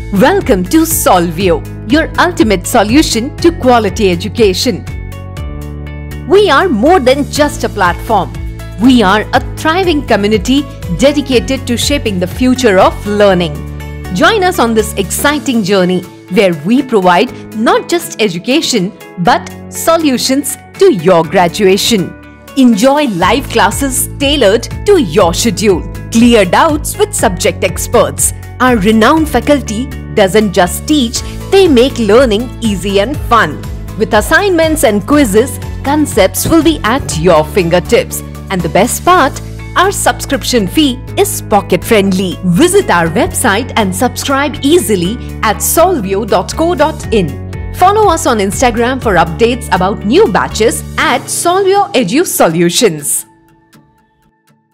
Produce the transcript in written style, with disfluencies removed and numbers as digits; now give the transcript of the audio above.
Welcome to Solvio, your ultimate solution to quality education. We are more than just a platform. We are a thriving community dedicated to shaping the future of learning. Join us on this exciting journey where we provide not just education but solutions to your graduation. Enjoy live classes tailored to your schedule. Clear doubts with subject experts. Our renowned faculty doesn't just teach, they make learning easy and fun. With assignments and quizzes, concepts will be at your fingertips. And the best part, our subscription fee is pocket-friendly. Visit our website and subscribe easily at solvio.co.in. Follow us on Instagram for updates about new batches at Solvio Edu Solutions.